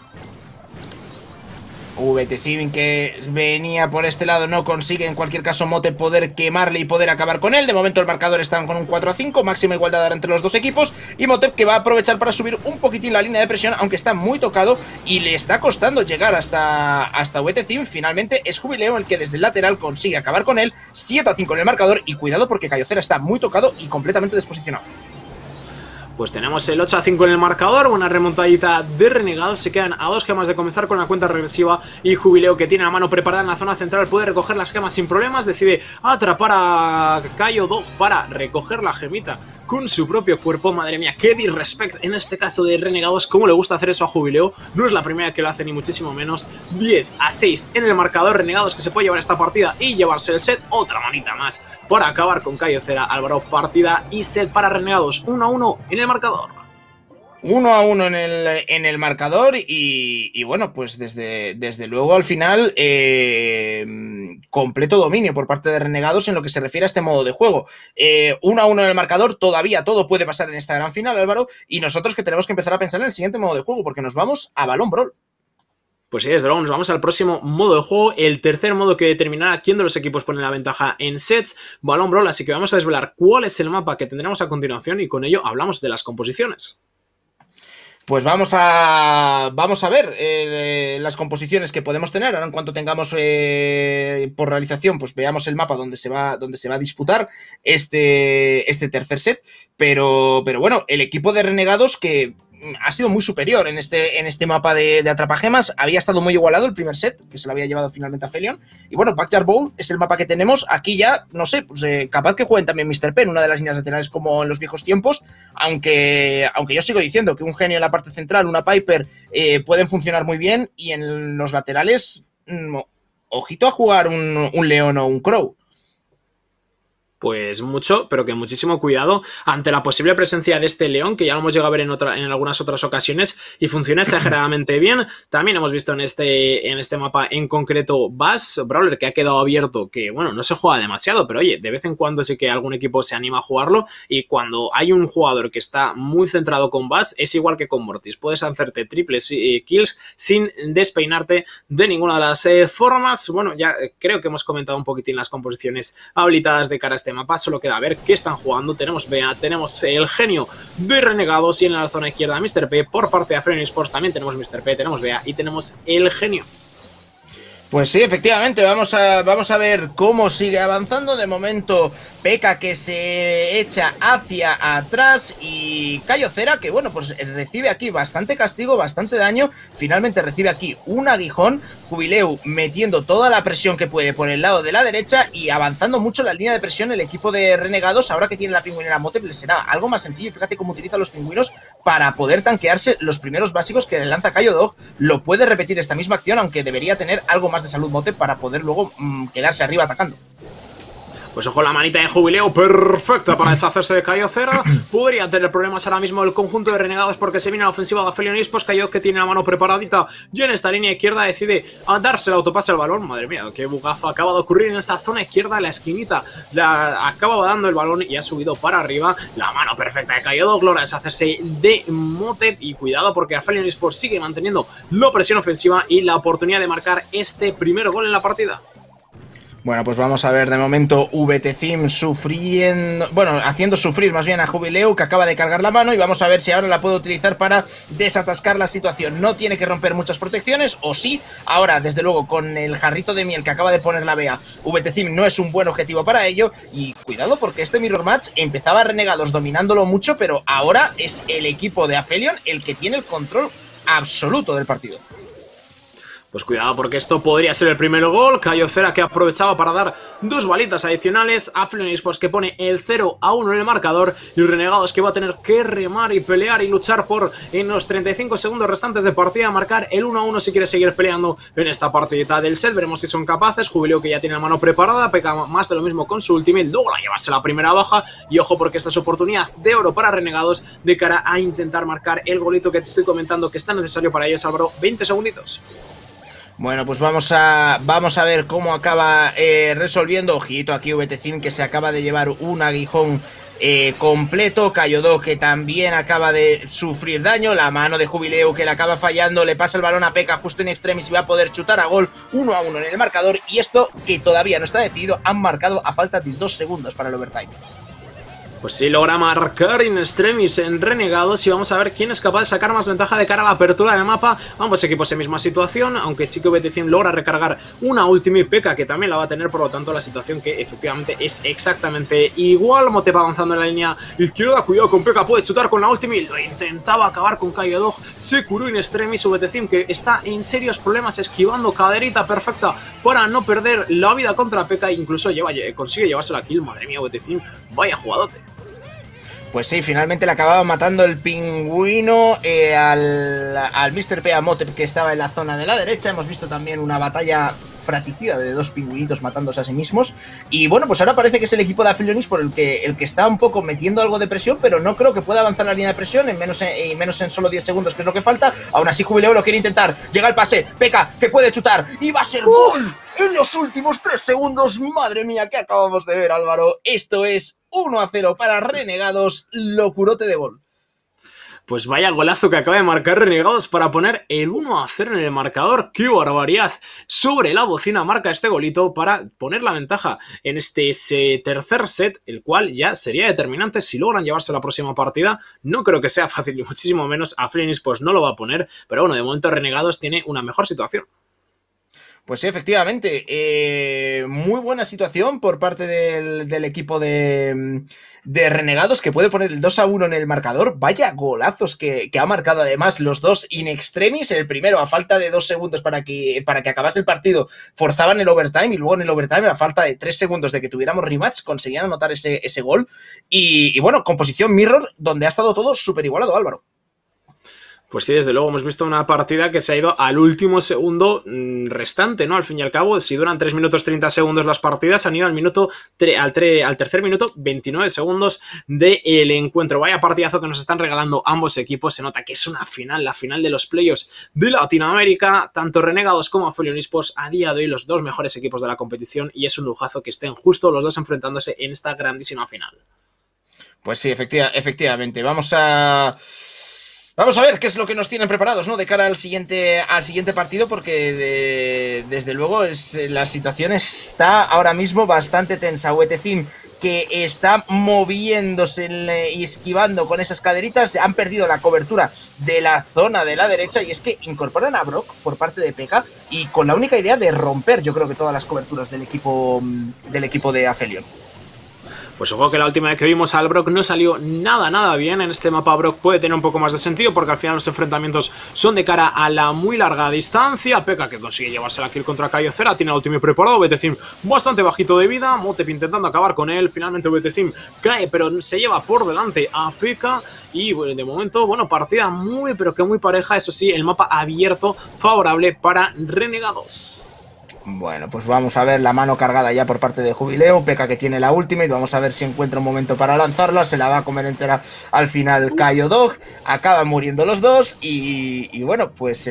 VT Team que venía por este lado no consigue en cualquier caso Mote poder quemarle y poder acabar con él. De momento el marcador está con un 4-5, máxima igualdad entre los dos equipos y Motep que va a aprovechar para subir un poquitín la línea de presión, aunque está muy tocado y le está costando llegar hasta VT Team. Finalmente es Jubileo el que desde el lateral consigue acabar con él, 7-5 en el marcador y cuidado porque Kayocera está muy tocado y completamente desposicionado. Pues tenemos el 8-5 en el marcador, una remontadita de Renegados, se quedan a 2 gemas de comenzar con la cuenta regresiva y Jubileo que tiene la mano preparada en la zona central puede recoger las gemas sin problemas, decide atrapar a Kayodog para recoger la gemita con su propio cuerpo. Madre mía, qué disrespect en este caso de Renegados, cómo le gusta hacer eso a Jubileo, no es la primera que lo hace ni muchísimo menos. 10-6 en el marcador, Renegados que se puede llevar esta partida y llevarse el set, otra manita más para acabar con Kayocera. Álvaro, partida y set para Renegados, 1-1 en el marcador. 1-1 en el marcador y bueno, pues desde luego al final completo dominio por parte de Renegados en lo que se refiere a este modo de juego. 1-1 en el marcador, todavía todo puede pasar en esta gran final, Álvaro, y nosotros que tenemos que empezar a pensar en el siguiente modo de juego porque nos vamos a Balón Brawl. Pues sí, desde luego nos vamos al próximo modo de juego, el tercer modo que determinará quién de los equipos pone la ventaja en sets, Balón Brawl, así que vamos a desvelar cuál es el mapa que tendremos a continuación y con ello hablamos de las composiciones. Pues vamos a ver las composiciones que podemos tener. Ahora en cuanto tengamos por realización, pues veamos el mapa donde se va a disputar este tercer set. Pero bueno, el equipo de Renegados que ha sido muy superior en este mapa de atrapagemas. Había estado muy igualado el primer set, que se lo había llevado finalmente a Felion. Y bueno, Backyard Bowl es el mapa que tenemos. Aquí ya, no sé, pues capaz que jueguen también Mr. P en una de las líneas laterales como en los viejos tiempos. Aunque yo sigo diciendo que un genio en la parte central, una Piper, pueden funcionar muy bien. Y en los laterales, ojito a jugar un León o un Crow. Pues mucho, pero que muchísimo cuidado ante la posible presencia de este León, que ya lo hemos llegado a ver en algunas otras ocasiones y funciona exageradamente bien. También hemos visto en este mapa en concreto Bass, Brawler, que ha quedado abierto, que bueno, no se juega demasiado, pero oye, de vez en cuando sí que algún equipo se anima a jugarlo, y cuando hay un jugador que está muy centrado con Bass, es igual que con Mortis, puedes hacerte triples kills sin despeinarte de ninguna de las formas. Bueno, ya creo que hemos comentado un poquitín las composiciones habilitadas de cara a este mapa, solo queda ver qué están jugando. Tenemos Bea, tenemos el genio de Renegados y en la zona izquierda Mr. P. Por parte de Afreon Esports también tenemos Mr. P, tenemos Bea y tenemos el genio. Pues sí, efectivamente, vamos a ver cómo sigue avanzando. De momento, P.E.K.K.A que se echa hacia atrás y Cayo Cera que, bueno, pues recibe aquí bastante castigo, bastante daño. Finalmente recibe aquí un aguijón. Jubileu metiendo toda la presión que puede por el lado de la derecha y avanzando mucho la línea de presión el equipo de Renegados. Ahora que tiene la pingüinera Motep les será algo más sencillo. Fíjate cómo utiliza los pingüinos para poder tanquearse los primeros básicos que le lanza Cayo Dog. Lo puede repetir esta misma acción, aunque debería tener algo más de salud Motep para poder luego quedarse arriba atacando. Pues ojo, la manita de Jubileo perfecta para deshacerse de Cayo Cera. Podría tener problemas ahora mismo el conjunto de Renegados porque se viene a la ofensiva de Aphelion Esports. Cayo que tiene la mano preparadita y en esta línea izquierda decide a darse el autopase al balón. Madre mía, qué bugazo acaba de ocurrir en esta zona izquierda, en la esquinita. Acaba dando el balón y ha subido para arriba. La mano perfecta de Cayo Dog logra deshacerse de Motep. Y cuidado porque Aphelion Esports sigue manteniendo la presión ofensiva y la oportunidad de marcar este primer gol en la partida. Bueno, pues vamos a ver de momento VTZim sufriendo, bueno, haciendo sufrir más bien a Jubileu, que acaba de cargar la mano, y vamos a ver si ahora la puede utilizar para desatascar la situación. No tiene que romper muchas protecciones, o sí, ahora desde luego con el jarrito de miel que acaba de poner la Bea, VTZim no es un buen objetivo para ello, y cuidado porque este Mirror Match empezaba Renegados dominándolo mucho, pero ahora es el equipo de Aphelion el que tiene el control absoluto del partido. Pues cuidado porque esto podría ser el primer gol. Cayo Cera que aprovechaba para dar dos balitas adicionales. Aphelion Esports que pone el 0-1 en el marcador. Y Renegados que va a tener que remar y pelear y luchar por en los 35 segundos restantes de partida marcar el 1-1 si quiere seguir peleando en esta partidita del set. Veremos si son capaces. Jubileo que ya tiene la mano preparada. P.E.K.K.A más de lo mismo con su ultimate. Logra llevarse la primera baja. Y ojo porque esta es oportunidad de oro para Renegados de cara a intentar marcar el golito que te estoy comentando que está necesario para ellos, Álvaro. 20 segunditos. Bueno, pues vamos a ver cómo acaba resolviendo. Ojito aquí VTZim que se acaba de llevar un aguijón completo. Cayo Dog que también acaba de sufrir daño. La mano de Jubileu que le acaba fallando. Le pasa el balón a P.E.K.K.A justo en extremis y va a poder chutar a gol 1-1 en el marcador. Y esto que todavía no está decidido. Han marcado a falta de 2 segundos para el overtime. Pues sí, logra marcar in extremis en Renegados y vamos a ver quién es capaz de sacar más ventaja de cara a la apertura del mapa. Ambos equipos en misma situación, aunque sí que VTZim logra recargar una ultimate. P.E.K.K.A que también la va a tener, por lo tanto la situación que efectivamente es exactamente igual. Motep avanzando en la línea izquierda, cuidado con P.E.K.K.A, puede chutar con la ultimate, lo intentaba acabar con Cayo Dog, se curó in extremis. VTZim que está en serios problemas esquivando, caderita perfecta para no perder la vida contra P.E.K.K.A, incluso consigue llevarse la kill. Madre mía, VTZim, vaya jugadote. Pues sí, finalmente le acababa matando el pingüino al Mr. P. a Motep que estaba en la zona de la derecha. Hemos visto también una batalla fratricida de dos pingüinitos matándose a sí mismos. Y bueno, pues ahora parece que es el equipo de Aphelion Esports el que está un poco metiendo algo de presión, pero no creo que pueda avanzar la línea de presión en menos en solo 10 segundos, que es lo que falta. Aún así Jubileu lo quiere intentar. Llega el pase, P.E.K.K.A que puede chutar y va a ser gol en los últimos 3 segundos. Madre mía, ¿qué acabamos de ver, Álvaro? Esto es 1-0 para Renegados, locurote de gol. Pues vaya golazo que acaba de marcar Renegados para poner el 1-0 en el marcador. ¡Qué barbaridad! Sobre la bocina marca este golito para poner la ventaja en este tercer set, el cual ya sería determinante si logran llevarse la próxima partida. No creo que sea fácil, ni muchísimo menos. Aphelion Esports no lo va a poner, pero bueno, de momento Renegados tiene una mejor situación. Pues sí, efectivamente, muy buena situación por parte del equipo de Renegados, que puede poner el 2-1 en el marcador. Vaya golazos que ha marcado además los dos in extremis. El primero a falta de 2 segundos para que acabase el partido forzaban el overtime, y luego en el overtime a falta de 3 segundos de que tuviéramos rematch conseguían anotar ese gol. Y bueno, composición mirror donde ha estado todo súper igualado, Álvaro. Pues sí, desde luego hemos visto una partida que se ha ido al último segundo restante, ¿no? Al fin y al cabo, si duran 3 minutos 30 segundos las partidas, han ido al tercer minuto 29 segundos del encuentro. Vaya partidazo que nos están regalando ambos equipos. Se nota que es una final, la final de los playoffs de Latinoamérica. Tanto Renegados como Aphelion Esports a día de hoy los dos mejores equipos de la competición, y es un lujazo que estén justo los dos enfrentándose en esta grandísima final. Pues sí, efectivamente. Vamos a ver qué es lo que nos tienen preparados, ¿no? De cara al siguiente partido, porque desde luego la situación está ahora mismo bastante tensa. Wetezim, que está moviéndose y esquivando con esas caderitas, han perdido la cobertura de la zona de la derecha, y es que incorporan a Brock por parte de P.E.K.K.A. y con la única idea de romper, yo creo que todas las coberturas del equipo de Aphelion. Pues ojo que la última vez que vimos al Brock no salió nada bien. En este mapa Brock puede tener un poco más de sentido porque al final los enfrentamientos son de cara a la muy larga distancia. P.E.K.K.A. que consigue llevarse la kill contra Kaiocera, tiene el ultimate preparado. Wetezim bastante bajito de vida, Motep intentando acabar con él. Finalmente Wetezim cae, pero se lleva por delante a P.E.K.K.A. y bueno, de momento, bueno, partida muy pero que muy pareja. Eso sí, el mapa abierto favorable para Renegados. Bueno, pues vamos a ver la mano cargada ya por parte de Jubileo. P.E.K.K.A. que tiene la ultimate. Vamos a ver si encuentra un momento para lanzarla. Se la va a comer entera al final Kaiodog. Acaban muriendo los dos. Y bueno, pues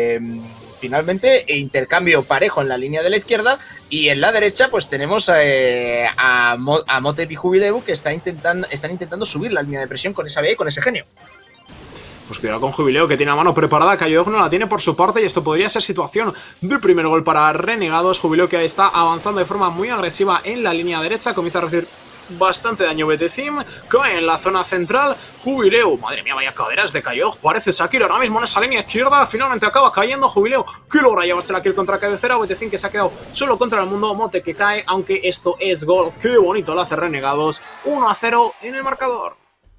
finalmente intercambio parejo en la línea de la izquierda. Y en la derecha pues tenemos a Motep y Jubileo que están intentando subir la línea de presión con esa B y con ese genio. Pues cuidado con Jubileo, que tiene la mano preparada. Kaiodog no la tiene por su parte y esto podría ser situación de primer gol para Renegados. Jubileo que está avanzando de forma muy agresiva en la línea derecha. Comienza a recibir bastante daño Wetezim, cae en la zona central. Jubileo, madre mía, vaya caderas de Kaiodog. Parece Sakir ahora mismo en esa línea izquierda. Finalmente acaba cayendo Jubileo, que logra llevarse la kill contra Kaiocera. Wetezim que se ha quedado solo contra el mundo. Mote que cae, aunque esto es gol. Qué bonito lo hace Renegados. 1-0 en el marcador.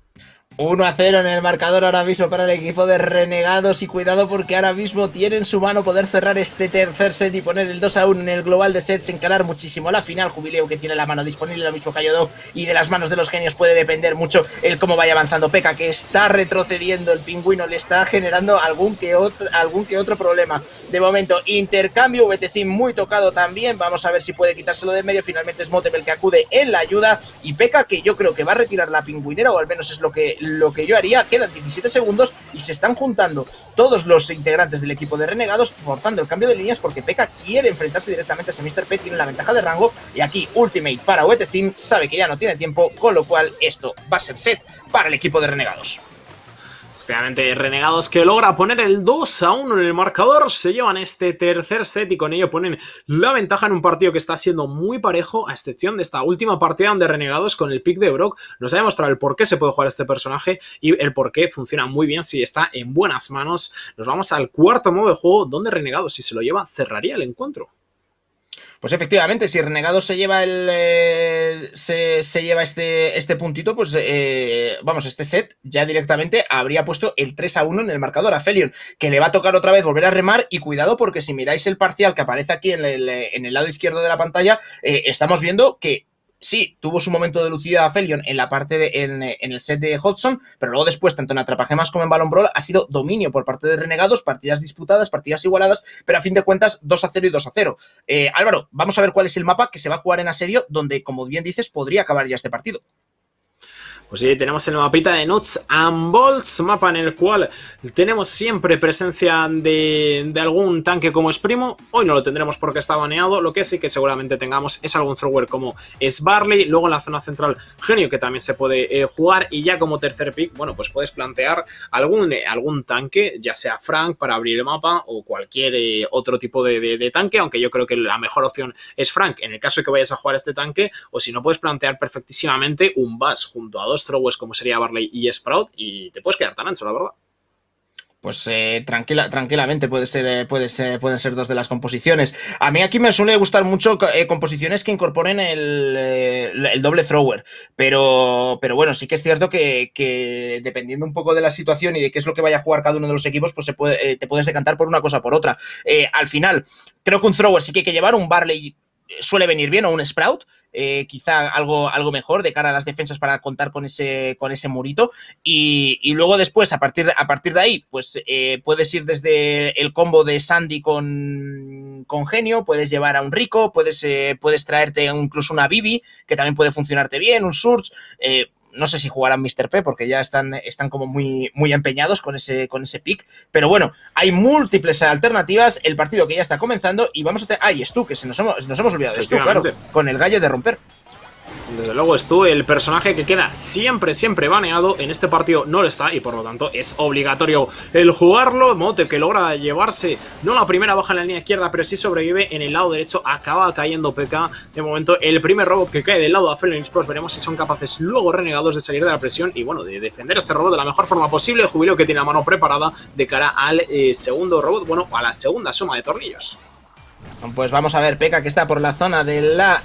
1-0 en el marcador ahora mismo para el equipo de Renegados, y cuidado porque ahora mismo tiene en su mano poder cerrar este tercer set y poner el 2-1 en el global de sets, encarar muchísimo la final. Jubileo que tiene la mano disponible, lo mismo Kaiodog, y de las manos de los genios puede depender mucho el cómo vaya avanzando P.E.K.K.A. que está retrocediendo. El pingüino le está generando algún que otro problema. De momento, intercambio, Wetezim muy tocado también. Vamos a ver si puede quitárselo de en medio. Finalmente es Motep el que acude en la ayuda, y P.E.K.K.A. que yo creo que va a retirar la pingüinera, o al menos es lo que yo haría. Quedan 17 segundos y se están juntando todos los integrantes del equipo de Renegados, forzando el cambio de líneas porque P.E.K.K.A. quiere enfrentarse directamente a ese Mr. P, tiene la ventaja de rango, y aquí ultimate para Wetezim, sabe que ya no tiene tiempo, con lo cual esto va a ser set para el equipo de Renegados. Efectivamente, Renegados que logra poner el 2-1 en el marcador, se llevan este tercer set y con ello ponen la ventaja en un partido que está siendo muy parejo, a excepción de esta última partida donde Renegados con el pick de Brock nos ha demostrado el por qué se puede jugar este personaje y el por qué funciona muy bien si está en buenas manos. Nos vamos al cuarto modo de juego donde Renegados, si se lo lleva, cerraría el encuentro. Pues efectivamente, si Renegados se lleva este puntito, pues vamos, este set ya directamente habría puesto el 3-1 en el marcador a Aphelion, que le va a tocar otra vez volver a remar. Y cuidado porque si miráis el parcial que aparece aquí en el lado izquierdo de la pantalla, estamos viendo que sí, tuvo su momento de lucidez a Aphelion en la parte en el set de Hodgson, pero luego después, tanto en Atrapagemas como en Balón Brawl, ha sido dominio por parte de Renegados, partidas disputadas, partidas igualadas, pero a fin de cuentas 2-0 y 2-0. Álvaro, vamos a ver cuál es el mapa que se va a jugar en asedio, donde, como bien dices, podría acabar ya este partido. Pues sí, tenemos el mapita de Nuts and Bolts, mapa en el cual tenemos siempre presencia de algún tanque como es Primo. Hoy no lo tendremos porque está baneado, lo que sí que seguramente tengamos es algún thrower como es Barley. Luego en la zona central, Genio, que también se puede jugar, y ya como tercer pick, bueno, pues puedes plantear algún tanque, ya sea Frank para abrir el mapa o cualquier otro tipo de tanque, aunque yo creo que la mejor opción es Frank en el caso de que vayas a jugar este tanque, o si no puedes plantear perfectísimamente un Bass junto a dos throwers como sería Barley y Sprout y te puedes quedar tan ancho, la verdad. Pues tranquilamente pueden ser dos de las composiciones. A mí aquí me suele gustar mucho composiciones que incorporen el doble thrower, pero bueno, sí que es cierto que dependiendo un poco de la situación y de qué es lo que vaya a jugar cada uno de los equipos, pues te puedes decantar por una cosa o por otra. Al final, creo que un thrower sí que hay que llevar, un Barley suele venir bien, o un Sprout, quizá algo mejor de cara a las defensas para contar con ese murito. Y luego después, a partir de ahí, pues puedes ir desde el combo de Sandy con Genio, puedes llevar a un Rico, puedes traerte incluso una Bibi, que también puede funcionarte bien, un Surge. No sé si jugarán Mr. P porque ya están como muy empeñados con ese pick. Pero bueno, hay múltiples alternativas. El partido que ya está comenzando y vamos a tener... ¡Ay, Stu! Que nos hemos olvidado de Stu, claro. Con el gallo de romper. Desde luego Stu, el personaje que queda siempre baneado. En este partido no lo está y por lo tanto es obligatorio el jugarlo. Mote que logra llevarse no la primera baja en la línea izquierda, pero sí sobrevive en el lado derecho. Acaba cayendo PK. De momento el primer robot que cae del lado de Aphelion Esports. Veremos si son capaces luego Renegados de salir de la presión y bueno, de defender a este robot de la mejor forma posible. Jubileo que tiene la mano preparada de cara al segundo robot, bueno, a la segunda suma de tornillos. Pues vamos a ver, P.E.K.K.A que está por la zona de la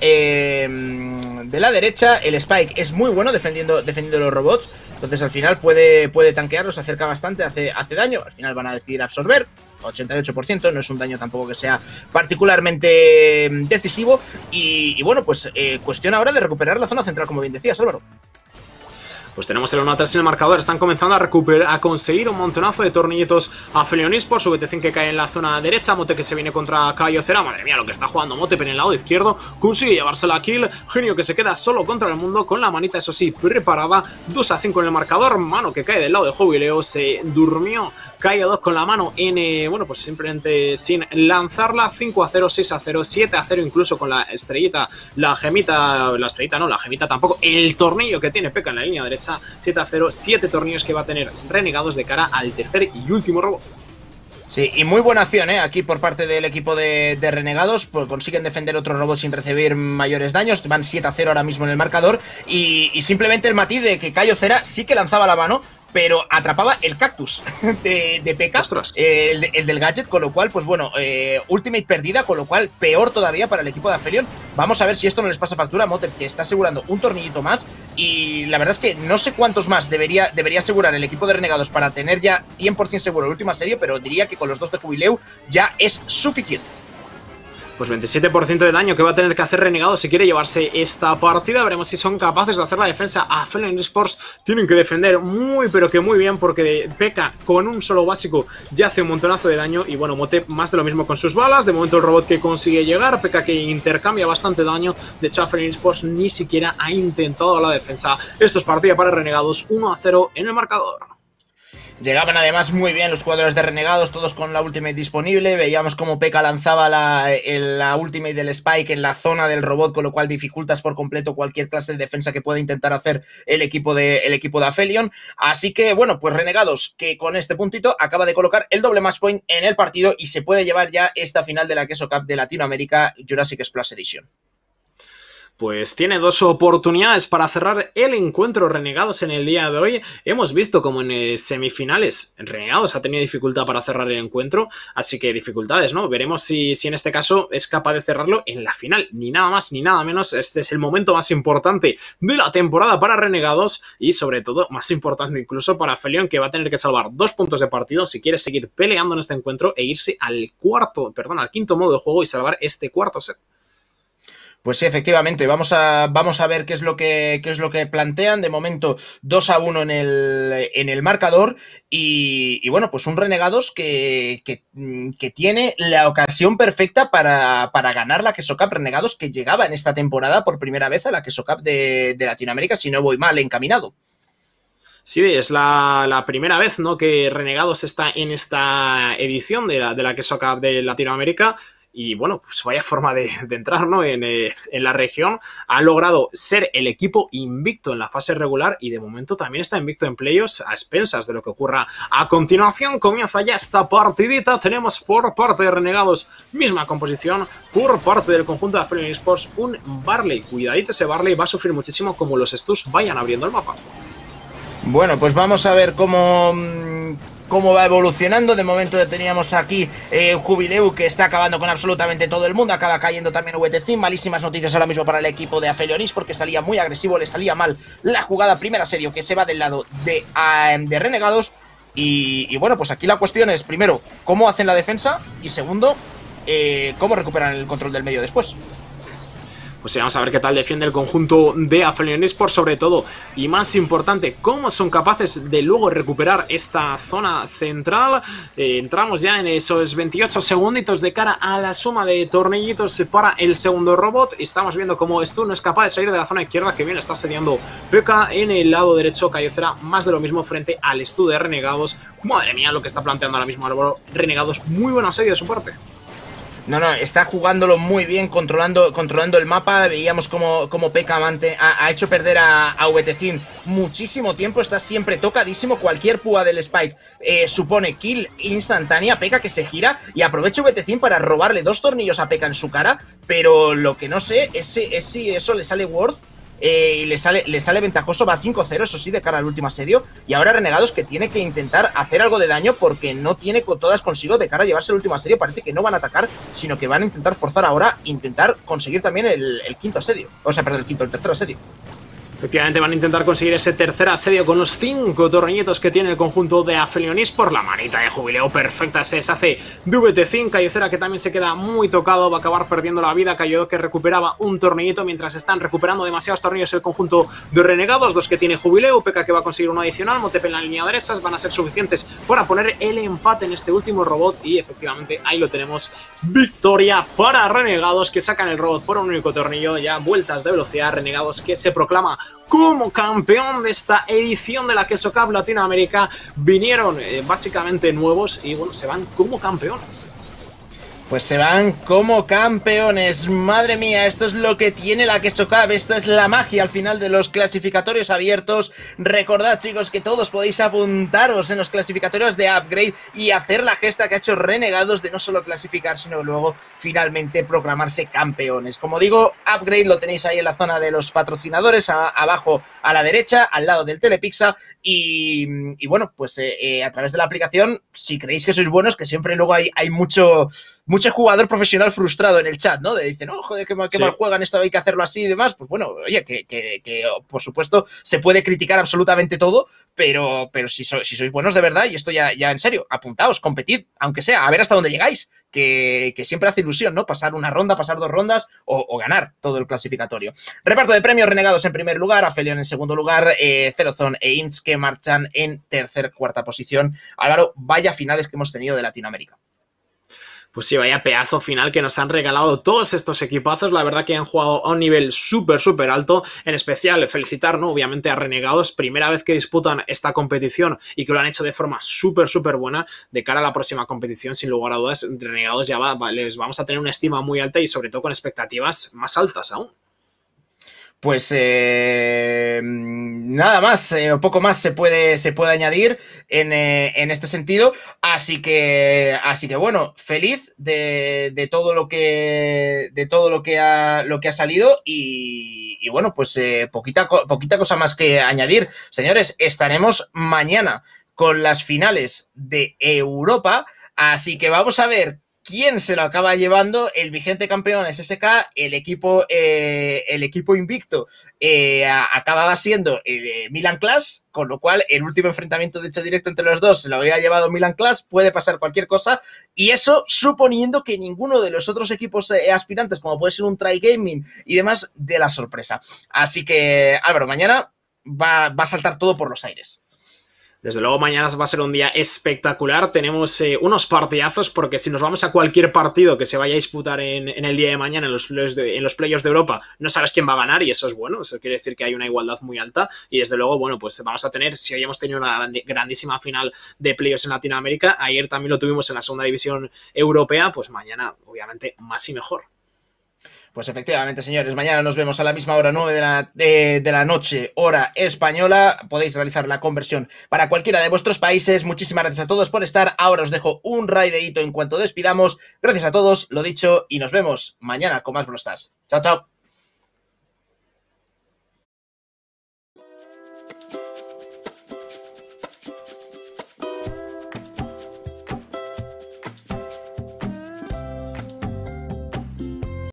derecha. El Spike es muy bueno defendiendo los robots. Entonces al final puede tanquearlos, se acerca bastante, hace daño. Al final van a decidir absorber. 88%, no es un daño tampoco que sea particularmente decisivo. Y bueno, pues cuestión ahora de recuperar la zona central, como bien decías, Álvaro. Pues tenemos el 1-3 en el marcador, están comenzando a conseguir un montonazo de tornillitos a Aphelion Esports. VT5 que cae en la zona derecha, Mote que se viene contra Cayocera. Madre mía lo que está jugando Mote en el lado izquierdo, consigue llevarse la kill. Genio que se queda solo contra el mundo con la manita, eso sí, preparada. 2-5 en el marcador, mano que cae del lado de Jubileo, se durmió Cayo2 con la mano en, bueno, pues simplemente sin lanzarla. 5-0, 6-0, 7-0 incluso con la estrellita, la gemita tampoco, el tornillo que tiene P.E.K.K.A en la línea derecha. 7-0, 7 tornillos que va a tener Renegados de cara al tercer y último robot. Sí, y muy buena acción, aquí por parte del equipo de Renegados, pues consiguen defender otro robot sin recibir mayores daños, van 7-0 ahora mismo en el marcador, y simplemente el matiz de que Cayocera sí que lanzaba la mano, pero atrapaba el cactus de P.E.K.K.A, el del gadget, con lo cual, pues bueno, ultimate perdida, con lo cual peor todavía para el equipo de Aphelion. Vamos a ver si esto no les pasa factura a Mote, que está asegurando un tornillito más, y la verdad es que no sé cuántos más debería asegurar el equipo de Renegados para tener ya 100% seguro el último asedio, pero diría que con los 2 de Jubileu ya es suficiente. Pues 27% de daño que va a tener que hacer Renegados si quiere llevarse esta partida. Veremos si son capaces de hacer la defensa. A Aphelion Esports tienen que defender muy pero que muy bien, porque P.E.K.K.A con un solo básico ya hace un montonazo de daño. Y bueno, Mote más de lo mismo con sus balas. De momento el robot que consigue llegar, P.E.K.K.A que intercambia bastante daño. De hecho Aphelion Esports ni siquiera ha intentado la defensa. Esto es partida para Renegados, 1-0 en el marcador. Llegaban además muy bien los jugadores de Renegados, todos con la ultimate disponible. Veíamos cómo P.E.K.K.A lanzaba la ultimate del Spike en la zona del robot, con lo cual dificultas por completo cualquier clase de defensa que pueda intentar hacer el equipo de Aphelion. Así que bueno, pues Renegados, que con este puntito acaba de colocar el doble match point en el partido y se puede llevar ya esta final de la Queso Cup de Latinoamérica Jurassic Splash Edition. Pues tiene 2 oportunidades para cerrar el encuentro Renegados en el día de hoy. Hemos visto como en semifinales Renegados ha tenido dificultad para cerrar el encuentro, así que dificultades, ¿no? Veremos si en este caso es capaz de cerrarlo en la final, ni nada más ni nada menos. Este es el momento más importante de la temporada para Renegados y sobre todo más importante incluso para Aphelion, que va a tener que salvar 2 puntos de partido si quiere seguir peleando en este encuentro e irse al quinto modo de juego y salvar este cuarto set. Pues sí, efectivamente, vamos a ver qué es lo que plantean. De momento 2-1 en el marcador y bueno, pues un Renegados que tiene la ocasión perfecta para ganar la Queso Cup. Renegados que llegaba en esta temporada por primera vez a la Queso Cup de Latinoamérica, si no voy mal encaminado. Sí, es la primera vez, ¿no?, que Renegados está en esta edición de la Queso Cup de Latinoamérica. Y bueno, pues vaya forma de entrar, ¿no?, en la región. Ha logrado ser el equipo invicto en la fase regular y de momento también está invicto en playoffs, a expensas de lo que ocurra a continuación. Comienza ya esta partidita. Tenemos por parte de Renegados misma composición, por parte del conjunto de Aphelion Esports un Barley. Cuidadito, ese Barley va a sufrir muchísimo como los Stus vayan abriendo el mapa. Bueno, pues vamos a ver cómo va evolucionando. De momento teníamos aquí Jubileu, que está acabando con absolutamente todo el mundo. Acaba cayendo también VT5. Malísimas noticias ahora mismo para el equipo de Aphelion Esports, porque salía muy agresivo, le salía mal la jugada. Primer asedio que se va del lado de Renegados. Y bueno, pues aquí la cuestión es, primero, cómo hacen la defensa y segundo, cómo recuperan el control del medio después. Pues sí, vamos a ver qué tal defiende el conjunto de Aphelion Esports, sobre todo, y más importante, cómo son capaces de luego recuperar esta zona central. Entramos ya en esos 28 segunditos de cara a la suma de tornillitos para el segundo robot. Estamos viendo cómo Stu no es capaz de salir de la zona izquierda, que bien está asediando P.E.K.K.A. en el lado derecho. Cayocera más de lo mismo frente al Stu de Renegados. Madre mía lo que está planteando ahora mismo Álvaro. Renegados, muy buen asedio de su parte. No, está jugándolo muy bien, controlando el mapa. Veíamos como P.E.K.K.A. ha hecho perder a VTZin muchísimo tiempo. Está siempre tocadísimo. Cualquier púa del Spike supone kill instantánea. P.E.K.K.A. que se gira y aprovecha VTZin para robarle 2 tornillos a P.E.K.K.A. en su cara. Pero lo que no sé es si eso le sale worth. Y le sale ventajoso, va 5-0, eso sí, de cara al último asedio. Y ahora Renegados que tiene que intentar hacer algo de daño porque no tiene todas consigo de cara a llevarse el último asedio. Parece que no van a atacar, sino que van a intentar forzar ahora, intentar conseguir también el quinto asedio. O sea, perdón, el tercer asedio. Efectivamente van a intentar conseguir ese tercer asedio con los 5 tornillitos que tiene el conjunto de Aphelion Esports. La manita de jubileo perfecta se deshace de VTZin. Cayocera que también se queda muy tocado, va a acabar perdiendo la vida. Cayo que recuperaba un tornillito mientras están recuperando demasiados tornillos el conjunto de Renegados. 2 que tiene jubileo, P.E.K.K.A. que va a conseguir uno adicional. Motepe en la línea derecha van a ser suficientes para poner el empate en este último robot. Y efectivamente ahí lo tenemos. Victoria para Renegados que sacan el robot por un único tornillo. Ya vueltas de velocidad. Renegados que se proclama como campeón de esta edición de la Queso Cup Latinoamérica. Vinieron básicamente nuevos y bueno, se van como campeones. Pues se van como campeones. Madre mía, esto es lo que tiene la Queso Cup. Esto es la magia al final de los clasificatorios abiertos. Recordad, chicos, que todos podéis apuntaros en los clasificatorios de Upgrade y hacer la gesta que ha hecho Renegados de no solo clasificar, sino luego finalmente proclamarse campeones. Como digo, Upgrade lo tenéis ahí en la zona de los patrocinadores, abajo a la derecha, al lado del Telepizza. Y bueno, pues a través de la aplicación, si creéis que sois buenos, que siempre luego hay mucho jugador profesional frustrado en el chat, ¿no? De dicen, oh, joder, qué mal juegan, esto hay que hacerlo así y demás. Pues bueno, oye, que por supuesto se puede criticar absolutamente todo, pero si sois buenos de verdad, y esto ya en serio, apuntaos, competid, aunque sea, a ver hasta dónde llegáis, que siempre hace ilusión, ¿no? Pasar una ronda, pasar 2 rondas o ganar todo el clasificatorio. Reparto de premios: Renegados en primer lugar, Aphelion en segundo lugar, Zerozone e Ints que marchan en tercer, cuarta posición. Álvaro, vaya finales que hemos tenido de Latinoamérica. Pues sí, vaya pedazo final que nos han regalado todos estos equipazos. La verdad que han jugado a un nivel súper alto. En especial, felicitar, ¿no? Obviamente a Renegados. Primera vez que disputan esta competición y que lo han hecho de forma súper buena. De cara a la próxima competición, sin lugar a dudas, Renegados ya les vamos a tener una estima muy alta y sobre todo con expectativas más altas aún. Pues nada más, poco más se puede añadir en este sentido, así que bueno, feliz de todo lo que ha salido y bueno, pues poquita cosa más que añadir. Señores, estaremos mañana con las finales de Europa, así que vamos a ver quién se lo acaba llevando. El vigente campeón es SK, el equipo invicto acababa siendo el Milan Clash, con lo cual el último enfrentamiento de hecho directo entre los dos se lo había llevado Milan Clash. Puede pasar cualquier cosa, y eso suponiendo que ninguno de los otros equipos aspirantes, como puede ser un Try Gaming y demás, dé la sorpresa. Así que, Álvaro, mañana va a saltar todo por los aires. Desde luego mañana va a ser un día espectacular. Tenemos unos partidazos, porque si nos vamos a cualquier partido que se vaya a disputar en el día de mañana en los playoffs de Europa, no sabes quién va a ganar, y eso es bueno. Eso quiere decir que hay una igualdad muy alta, y desde luego, bueno, pues vamos a tener, si hoy hemos tenido una grandísima final de playoffs en Latinoamérica, ayer también lo tuvimos en la segunda división europea, pues mañana obviamente más y mejor. Pues efectivamente, señores, mañana nos vemos a la misma hora, 9 de la noche, hora española. Podéis realizar la conversión para cualquiera de vuestros países. Muchísimas gracias a todos por estar. Ahora os dejo un raideíto en cuanto despidamos. Gracias a todos, lo dicho, y nos vemos mañana con más Brawl Stars. Chao, chao.